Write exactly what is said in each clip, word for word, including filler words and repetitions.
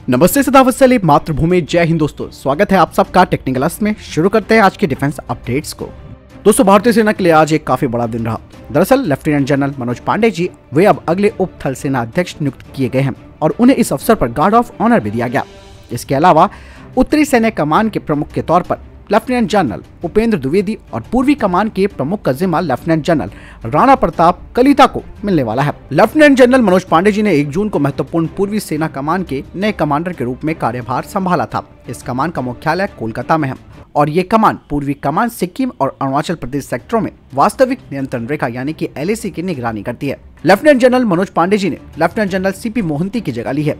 नमस्ते सदावत सली मातृभूमि जय हिंद दोस्तों, स्वागत है आप सबका टेक्निकल क्लास में। शुरू करते हैं आज के डिफेंस अपडेट्स को। दोस्तों, भारतीय सेना के लिए आज एक काफी बड़ा दिन रहा। दरअसल लेफ्टिनेंट जनरल मनोज पांडे जी वे अब अगले उप थल सेना अध्यक्ष नियुक्त किए गए हैं और उन्हें इस अवसर पर गार्ड ऑफ ऑनर भी दिया गया। इसके अलावा उत्तरी सैन्य कमान के प्रमुख के तौर पर लेफ्टिनेंट जनरल उपेंद्र द्विवेदी और पूर्वी कमान के प्रमुख का जिम्मा लेफ्टिनेंट जनरल राणा प्रताप कलिता को मिलने वाला है। लेफ्टिनेंट जनरल मनोज पांडे जी ने एक जून को महत्वपूर्ण पूर्वी सेना कमान के नए कमांडर के रूप में कार्यभार संभाला था। इस कमान का मुख्यालय कोलकाता में है और ये कमान पूर्वी कमान सिक्किम और अरुणाचल प्रदेश सेक्टरों में वास्तविक नियंत्रण रेखा यानी कि एल ए सी की निगरानी करती है। लेफ्टिनेंट जनरल मनोज पांडे जी ने lieutenant general C P Mohanty की जगह ली है।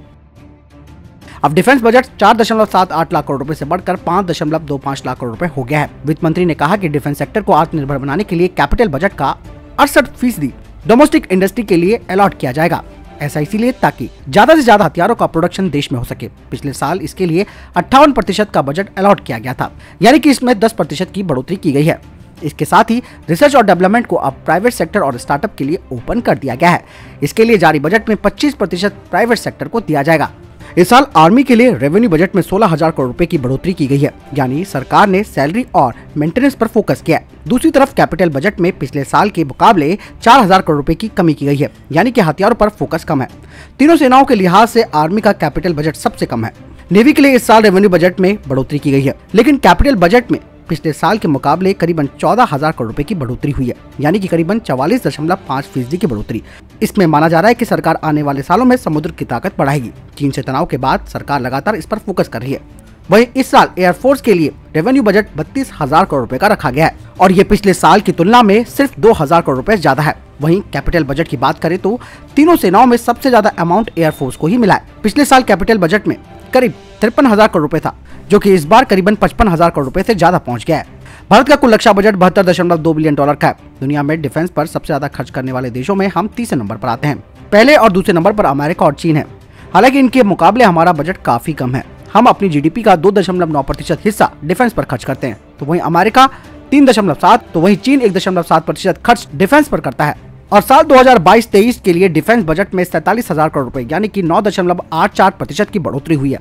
अब डिफेंस बजट चार दशमलव सात आठ लाख करोड़ रुपए से बढ़कर पाँच दशमलव दो पाँच लाख करोड़ रुपए हो गया है। वित्त मंत्री ने कहा कि डिफेंस सेक्टर को आत्मनिर्भर बनाने के लिए कैपिटल बजट का अड़सठ फीसदी डोमेस्टिक इंडस्ट्री के लिए अलॉट किया जाएगा। ऐसा इसीलिए ताकि ज्यादा से ज्यादा हथियारों का प्रोडक्शन देश में हो सके। पिछले साल इसके लिए अट्ठावन प्रतिशत का बजट अलॉट किया गया था, यानी कि इसमें दस प्रतिशत की बढ़ोतरी की गई है। इसके साथ ही रिसर्च और डेवलपमेंट को अब प्राइवेट सेक्टर और स्टार्टअप के लिए ओपन कर दिया गया है। इसके लिए जारी बजट में पच्चीस प्रतिशत प्राइवेट सेक्टर को दिया जाएगा। इस साल आर्मी के लिए रेवेन्यू बजट में सोलह हजार करोड़ रुपए की बढ़ोतरी की गई है, यानी सरकार ने सैलरी और मेंटेनेंस पर फोकस किया है। दूसरी तरफ कैपिटल बजट में पिछले साल के मुकाबले चार हजार करोड़ रुपए की कमी की गई है, यानी कि हथियारों पर फोकस कम है। तीनों सेनाओं के लिहाज से आर्मी का कैपिटल बजट सबसे कम है। नेवी के लिए इस साल रेवेन्यू बजट में बढ़ोतरी की गई है, लेकिन कैपिटल बजट में पिछले साल के मुकाबले करीबन चौदह हजार करोड़ रुपए की बढ़ोतरी हुई है, यानी कि करीबन चवालीस दशमलव पाँच फीसदी की बढ़ोतरी। इसमें माना जा रहा है कि सरकार आने वाले सालों में समुद्र की ताकत बढ़ाएगी। चीन से तनाव के बाद सरकार लगातार इस पर फोकस कर रही है। वहीं इस साल एयरफोर्स के लिए रेवेन्यू बजट बत्तीस हजार करोड़ रुपए का रखा गया है और ये पिछले साल की तुलना में सिर्फ दो हजार करोड़ रुपए ज्यादा है। वहीं कैपिटल बजट की बात करें तो तीनों सेनाओं में सबसे ज्यादा अमाउंट एयरफोर्स को ही मिला है। पिछले साल कैपिटल बजट में करीब तिरपन हजार करोड़ रुपए था, जो कि इस बार करीबन पचपन हजार करोड़ रुपए से ज्यादा पहुंच गया है। भारत का कुल रक्षा बजट बहत्तर दशमलव दो बिलियन डॉलर का है। दुनिया में डिफेंस पर सबसे ज्यादा खर्च करने वाले देशों में हम तीसरे नंबर पर आते हैं। पहले और दूसरे नंबर पर अमेरिका और चीन है। हालांकि इनके मुकाबले हमारा बजट काफी कम है। हम अपनी जीडीपी का दो दशमलव नौ प्रतिशत हिस्सा डिफेंस पर खर्च करते हैं, तो वहीं अमेरिका तीन दशमलव सात, तो वहीं चीन एक दशमलव सात प्रतिशत खर्च डिफेंस पर करता है। और साल दो हजार बाईस तेईस के लिए डिफेंस बजट में सैंतालीस हजार करोड़ रुपए यानी कि नौ दशमलव आठ चार प्रतिशत की बढ़ोतरी हुई है।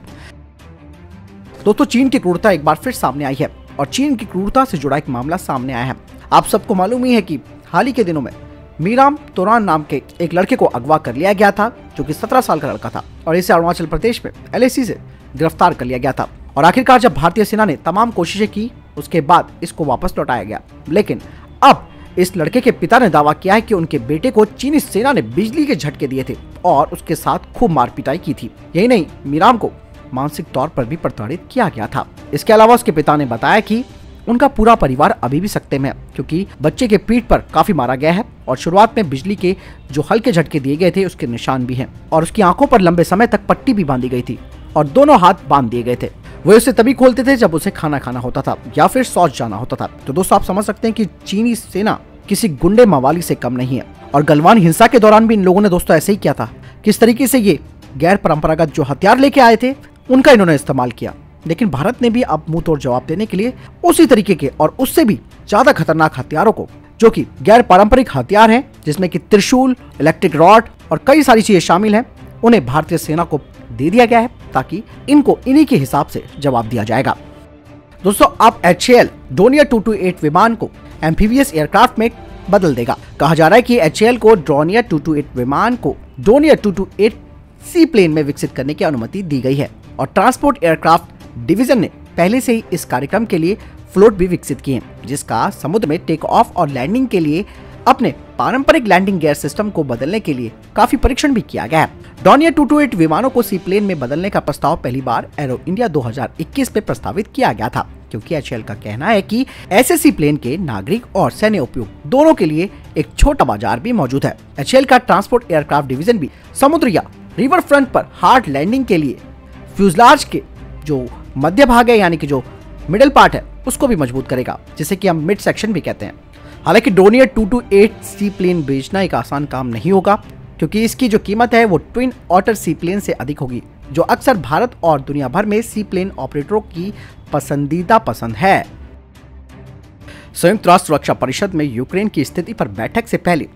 दोस्तों, चीन की क्रूरता एक बार फिर सामने आई है और चीन की क्रूरता से जुड़ा एक मामला सामने आया है। आप सबको मालूम ही है कि हाल ही के दिनों में मीराम तोरान नाम के एक लड़के को अगवा कर लिया गया था, जो कि सत्रह साल का लड़का था और इसे अरुणाचल प्रदेश में एल ए सी से गिरफ्तार कर लिया गया था। और आखिरकार जब भारतीय सेना ने तमाम कोशिशें की, उसके बाद इसको वापस लौटाया गया। लेकिन अब इस लड़के के पिता ने दावा किया है कि उनके बेटे को चीनी सेना ने बिजली के झटके दिए थे और उसके साथ खूब मार पिटाई की थी। यही नहीं, मीराम को मानसिक तौर पर भी प्रताड़ित किया गया था। इसके अलावा उसके पिता ने बताया कि उनका पूरा परिवार अभी भी सकते में है, क्योंकि बच्चे के पीठ पर काफी मारा गया है और शुरुआत में बिजली के जो हल्के झटके दिए गए थे उसके निशान भी हैं और उसकी आंखों पर लंबे समय तक पट्टी भी बांधी गई थी और दोनों हाथ बांध दिए गए थे। वे उसे तभी खोलते थे जब उसे खाना खाना होता था या फिर शौच जाना होता था। तो दोस्तों, आप समझ सकते हैं कि चीनी सेना किसी गुंडे मवाली से कम नहीं है। और गलवान हिंसा के दौरान भी इन लोगों ने दोस्तों ऐसे ही किया था। किस तरीके से ये गैर परंपरागत जो हथियार लेके आए थे उनका इन्होंने इस्तेमाल किया, लेकिन भारत ने भी अब मुंह तोड़ जवाब देने के लिए उसी तरीके के और उससे भी ज्यादा खतरनाक हथियारों को, जो कि गैर पारंपरिक हथियार हैं, जिसमें कि त्रिशूल, इलेक्ट्रिक रॉड और कई सारी चीजें शामिल हैं, उन्हें भारतीय सेना को दे दिया गया है ताकि इनको इन्हीं के हिसाब से जवाब दिया जाएगा। दोस्तों, अब H A L Dornier two two eight विमान को एम्फीबियस एयरक्राफ्ट में बदल देगा। कहा जा रहा है कि एच ए एल को डोनियर टू टू एट विमान को Dornier two two eight sea plane में विकसित करने की अनुमति दी गई है और ट्रांसपोर्ट एयरक्राफ्ट डिवीजन ने पहले से ही इस कार्यक्रम के लिए फ्लोट भी विकसित किए हैं, जिसका समुद्र में टेक ऑफ और लैंडिंग के लिए अपने पारंपरिक लैंडिंग गियर सिस्टम को बदलने के लिए काफी परीक्षण भी किया गया है। डोनियर टू टू एट विमानों को सी प्लेन में बदलने का प्रस्ताव पहली बार एरो इंडिया दो हजार इक्कीस में प्रस्तावित किया गया था, क्योंकि एच ए एल का कहना है कि ऐसे सी प्लेन के नागरिक और सैन्य उपयोग दोनों के लिए एक छोटा बाजार भी मौजूद है। एच ए एल का ट्रांसपोर्ट एयरक्राफ्ट डिवीजन भी समुद्र या रिवर फ्रंट पर हार्ड लैंडिंग के लिए फ्यूजलाज के जो मध्य भाग है, यानी कि जो मिडिल पार्ट है, उसको भी मजबूत करेगा, जिसे कि हम मिड सेक्शन भी कहते हैं। हालांकि Dornier two two eight sea plane बेचना एक आसान काम नहीं होगा, क्योंकि इसकी जो कीमत है वो ट्विन ऑटर सी प्लेन से अधिक होगी, जो अक्सर भारत और दुनिया भर में सी प्लेन ऑपरेटरों की पसंदीदा पसंद है। संयुक्त राष्ट्र सुरक्षा परिषद में यूक्रेन की स्थिति पर बैठक से पहले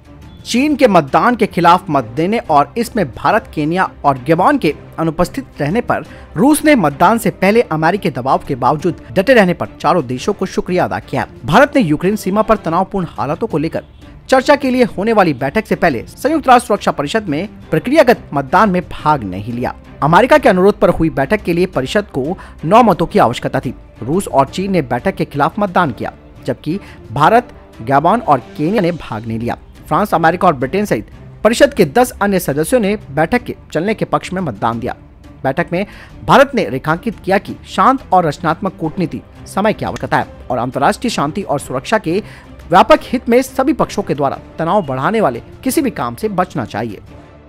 चीन के मतदान के खिलाफ मत देने और इसमें भारत, केन्या और गैबोन के अनुपस्थित रहने पर रूस ने मतदान से पहले अमेरिकी दबाव के बावजूद डटे रहने पर चारों देशों को शुक्रिया अदा किया। भारत ने यूक्रेन सीमा पर तनावपूर्ण हालातों को लेकर चर्चा के लिए होने वाली बैठक से पहले संयुक्त राष्ट्र सुरक्षा परिषद में प्रक्रियागत मतदान में भाग नहीं लिया। अमेरिका के अनुरोध पर हुई बैठक के लिए परिषद को नौ मतों की आवश्यकता थी। रूस और चीन ने बैठक के खिलाफ मतदान किया, जबकि भारत, गैबोन और केन्या ने भाग नहीं लिया। फ्रांस, अमेरिका और ब्रिटेन सहित परिषद के दस अन्य सदस्यों ने बैठक के चलने के पक्ष में मतदान दिया। बैठक में भारत ने रेखांकित किया कि शांत और रचनात्मक कूटनीति समय की आवश्यकता है और अंतर्राष्ट्रीय शांति और सुरक्षा के व्यापक हित में सभी पक्षों के द्वारा तनाव बढ़ाने वाले किसी भी काम से बचना चाहिए।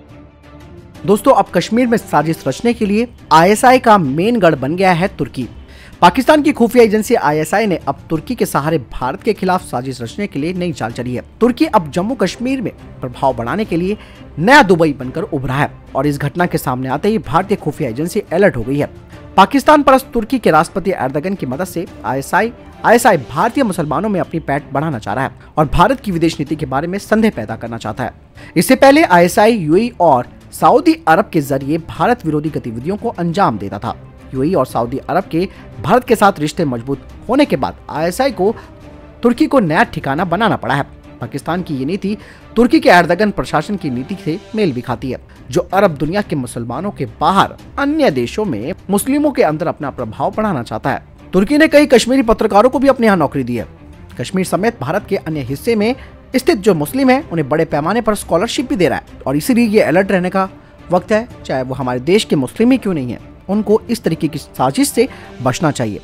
दोस्तों, अब कश्मीर में साजिश रचने के लिए आई एस आई का मेन गढ़ बन गया है तुर्की। पाकिस्तान की खुफिया एजेंसी आई एस आई ने अब तुर्की के सहारे भारत के खिलाफ साजिश रचने के लिए नई चाल चली है। तुर्की अब जम्मू कश्मीर में प्रभाव बढ़ाने के लिए नया दुबई बनकर उभरा है और इस घटना के सामने आते ही भारतीय खुफिया एजेंसी अलर्ट हो गई है। पाकिस्तान परस्त तुर्की के राष्ट्रपति एर्दोगन की मदद से I S I I S I भारतीय मुसलमानों में अपनी पैठ बढ़ाना चाह रहा है और भारत की विदेश नीति के बारे में संदेह पैदा करना चाहता है। इससे पहले I S I U A ई और सऊदी अरब के जरिए भारत विरोधी गतिविधियों को अंजाम देता था। यू ए ई और सऊदी अरब के भारत के साथ रिश्ते मजबूत होने के बाद आई एस आई को तुर्की को नया ठिकाना बनाना पड़ा है। पाकिस्तान की ये नीति तुर्की के एर्दोगन प्रशासन की नीति से मेल भी खाती है, जो अरब दुनिया के मुसलमानों के बाहर अन्य देशों में मुस्लिमों के अंदर अपना प्रभाव बढ़ाना चाहता है। तुर्की ने कई कश्मीरी पत्रकारों को भी अपने यहाँ नौकरी दी है। कश्मीर समेत भारत के अन्य हिस्से में स्थित जो मुस्लिम हैं, उन्हें बड़े पैमाने पर स्कॉलरशिप भी दे रहा है और इसीलिए ये अलर्ट रहने का वक्त है, चाहे वो हमारे देश के मुस्लिम ही क्यों नहीं है, उनको इस तरीके की साजिश से बचना चाहिए।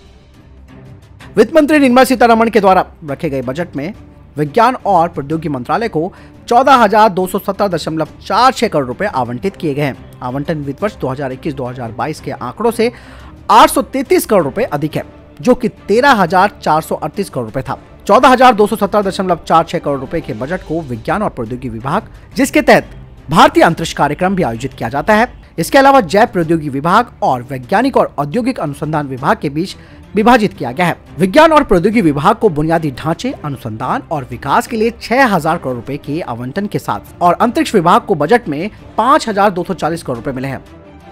वित्त मंत्री निर्मला सीतारमण के द्वारा रखे गए बजट में विज्ञान और प्रौद्योगिकी मंत्रालय को चौदह हजार दो सौ सत्तर दशमलव चार छह करोड़ रुपए आवंटित किए गए हैं। आवंटन वित्त वर्ष दो हजार इक्कीस दो हजार बाईस के आंकड़ों से आठ सौ तैंतीस करोड़ रुपए अधिक है, जो कि तेरह हजार चार सौ अड़तीस करोड़ रुपए था। चौदह हजार दो सौ सत्तर दशमलव चार छह करोड़ रुपए के बजट को विज्ञान और प्रौद्योगिकी विभाग, जिसके तहत भारतीय अंतरिक्ष कार्यक्रम भी आयोजित किया जाता है, इसके अलावा जैव प्रौद्योगिकी विभाग और वैज्ञानिक और औद्योगिक अनुसंधान विभाग के बीच विभाजित किया गया है। विज्ञान और प्रौद्योगिकी विभाग को बुनियादी ढांचे, अनुसंधान और विकास के लिए छह हजार करोड़ रुपए के आवंटन के साथ और अंतरिक्ष विभाग को बजट में पाँच हजार दो सौ चालीस करोड़ रुपए मिले हैं।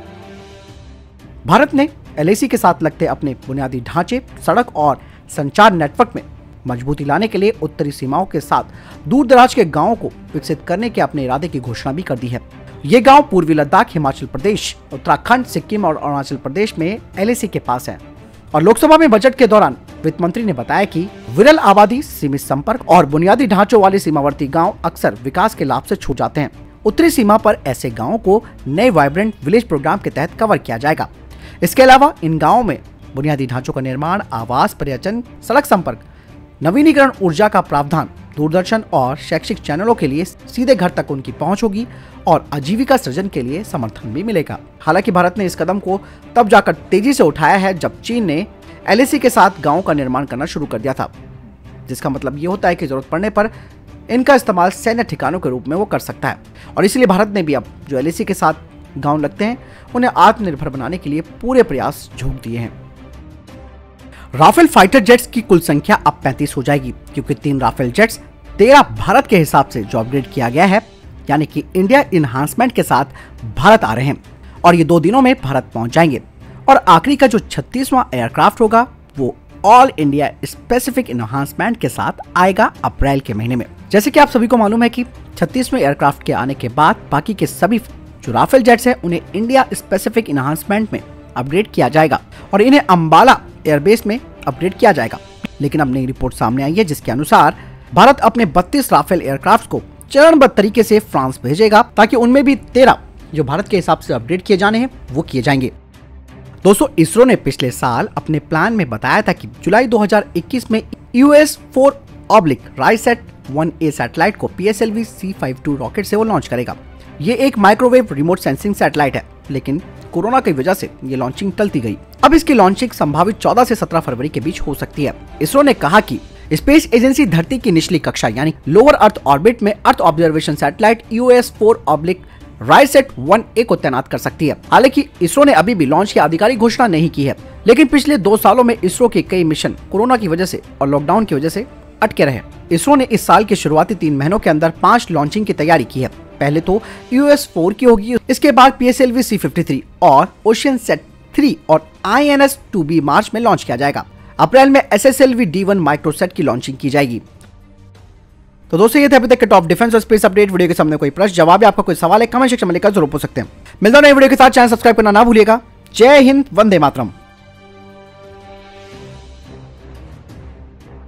भारत ने एल आई सी के साथ लगते अपने बुनियादी ढांचे, सड़क और संचार नेटवर्क में मजबूती लाने के लिए उत्तरी सीमाओं के साथ दूर दराज के गांवों को विकसित करने के अपने इरादे की घोषणा भी कर दी है। ये गांव पूर्वी लद्दाख, हिमाचल प्रदेश, उत्तराखंड, सिक्किम और अरुणाचल प्रदेश में एल आई सी के पास है। और लोकसभा में बजट के दौरान वित्त मंत्री ने बताया कि विरल आबादी, सीमित संपर्क और बुनियादी ढांचों वाले सीमावर्ती गांव अक्सर विकास के लाभ से छूट जाते हैं। उत्तरी सीमा पर ऐसे गांवों को नए वाइब्रेंट विलेज प्रोग्राम के तहत कवर किया जाएगा। इसके अलावा इन गाँवों में बुनियादी ढांचों का निर्माण, आवास, पर्यटन, सड़क संपर्क, नवीनीकरण, ऊर्जा का प्रावधान, दूरदर्शन और शैक्षिक चैनलों के लिए सीधे घर तक उनकी पहुंच होगी और आजीविका सृजन के लिए समर्थन भी मिलेगा। हालांकि भारत ने इस कदम को तब जाकर तेजी से उठाया है जब चीन ने एल आई सी के साथ गांवों का निर्माण करना शुरू कर दिया था, जिसका मतलब ये होता है कि जरूरत पड़ने पर इनका इस्तेमाल सैन्य ठिकानों के रूप में वो कर सकता है। और इसलिए भारत ने भी अब जो एल आई सी के साथ गांव लगते हैं, उन्हें आत्मनिर्भर बनाने के लिए पूरे प्रयास झोंक दिए हैं। राफेल फाइटर जेट्स की कुल संख्या अब पैंतीस हो जाएगी, क्योंकि तीन राफेल जेट्स तेरह भारत के हिसाब से जो अपग्रेड किया गया है, यानी कि इंडिया इनहांसमेंट के साथ भारत आ रहे हैं और ये दो दिनों में भारत पहुंच जाएंगे। और आखिरी का जो छत्तीसवां एयरक्राफ्ट होगा वो ऑल इंडिया स्पेसिफिक इनहांसमेंट के साथ आएगा अप्रैल के महीने में। जैसे कि आप सभी को मालूम है कि छत्तीसवें एयरक्राफ्ट के आने के बाद बाकी के सभी जो राफेल जेट्स हैं उन्हें इंडिया स्पेसिफिक इनहांसमेंट में अपग्रेड किया जाएगा और इन्हें अंबाला एयरबेस में अपग्रेड किया जाएगा। लेकिन अब नई रिपोर्ट सामने आई है जिसके अनुसार भारत अपने बत्तीस राफेल एयरक्राफ्ट को चरणबद्ध तरीके से फ्रांस भेजेगा, ताकि उनमें भी तेरह जो भारत के हिसाब से अपग्रेड किए जाने हैं वो किए जाएंगे। दोस्तों, इसरो ने पिछले साल अपने प्लान में बताया था कि जुलाई दो हजार इक्कीस में U S four oblique RISAT one A satellite को P S L V C बावन रॉकेट से वो लॉन्च करेगा। ये एक माइक्रोवेव रिमोट सेंसिंग सैटेलाइट है, लेकिन कोरोना की वजह से ये लॉन्चिंग टलती गई। अब इसकी लॉन्चिंग संभावित चौदह से सत्रह फरवरी के बीच हो सकती है। इसरो ने कहा कि स्पेस एजेंसी धरती की निचली कक्षा यानी लोअर अर्थ ऑर्बिट में earth observation satellite U S four oblique RISAT one A को तैनात कर सकती है। हालांकि इसरो ने अभी भी लॉन्च की आधिकारिक घोषणा नहीं की है, लेकिन पिछले दो सालों में इसरो के कई मिशन कोरोना की वजह से और लॉकडाउन की वजह से अटके रहे। इसरो ने इस साल के शुरुआती तीन महीनों के अंदर पांच लॉन्चिंग की तैयारी की है। पहले तो यू एस फोर की होगी, इसके बाद P S L V C fifty three और ओशियन सेट थ्री और I N S two B मार्च में लॉन्च किया जाएगा। अप्रैल में S S L V D one microsat की लॉन्चिंग की जाएगी। तो दोस्तों ये थे अभी तक के टॉप डिफेंस और स्पेस अपडेट। वीडियो के सामने कोई प्रश्न जवाब या आपका कोई सवाल है कमेंट सेक्शन में लिखकर जरूर पूछ सकते हैं। मिलता है नई वीडियो के साथ, चैनल सब्सक्राइब करना ना भूलिएगा। जय हिंद, वंदे मातरम।